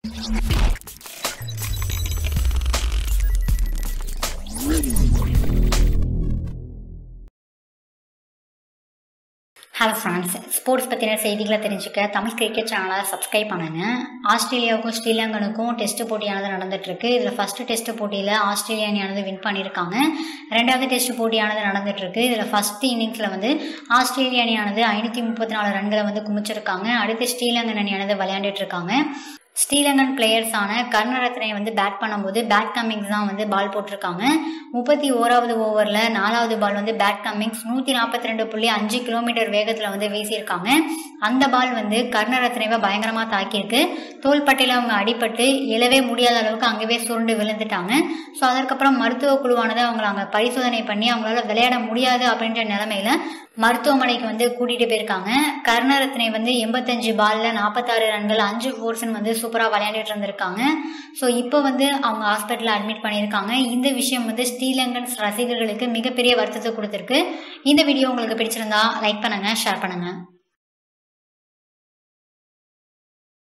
Hello friends, sports பற்றின செய்திகளை தெரிஞ்சுக்க தமிழ் கிரிக்கெட் சேனலை சப்ஸ்கிரைப் பண்ணுங்க. ஆஸ்திரேலியாவுக்கும் ஸ்ரீலங்கனுக்கும் டெஸ்ட் போட்டியானது நடந்துட்டுருக்கு. இதில் ஃபஸ்ட்டு டெஸ்ட் போட்டியில் ஆஸ்திரேலியா அணியானது வின் பண்ணியிருக்காங்க. ரெண்டாவது டெஸ்ட் போட்டியானது நடந்துட்டுருக்கு. இதில் ஃபஸ்ட்டு இன்னிங்ஸில் வந்து ஆஸ்திரேலியா அணியானது 534 ரன்களை வந்து குமிச்சிருக்காங்க. அடுத்து ஸ்ரீலங்கன் அணியானது விளையாண்டுட்டு இருக்காங்க. ஸ்ரீலங்கன் பிளேயர்ஸான கருணரத்னே வந்து பேட் பண்ணும்போது பேட் கம்மிங்ஸ் தான் வந்து பால் போட்டிருக்காங்க. 31வது ஓவரில் 4வது பால் வந்து பேட் கம்மிங்ஸ் 142.5 கிலோமீட்டர் வேகத்தில் வந்து வீசியிருக்காங்க. அந்த பால் வந்து கருணரத்னேவை பயங்கரமாக தாக்கியிருக்கு. தோள்பட்டையில் அவங்க அடிபட்டு எழவே முடியாத அளவுக்கு அங்கேயே சுருண்டு விழுந்துட்டாங்க. ஸோ அதற்கப்புறம் மருத்துவ குழுவானது அவங்களை அங்கே பரிசோதனை பண்ணி அவங்களால விளையாட முடியாது அப்படின்ற நிலைமையில மருத்துவமனைக்கு வந்து கூட்டிகிட்டு போயிருக்காங்க. கருணரத்னே வந்து 85 பாலில் 46 ரன்கள் 5 ஃபோர்ஸ்ன்னு வந்து சூப்பராக விளையாண்டுட்டு இருந்திருக்காங்க. ஸோ இப்போ வந்து அவங்க ஹாஸ்பிட்டலில் அட்மிட் பண்ணியிருக்காங்க. இந்த விஷயம் வந்து ஸ்ரீலங்கன் ரசிகர்களுக்கு மிகப்பெரிய வருத்தத்தை கொடுத்துருக்கு. இந்த வீடியோ உங்களுக்கு பிடிச்சிருந்தா லைக் பண்ணுங்கள், ஷேர் பண்ணுங்கள்.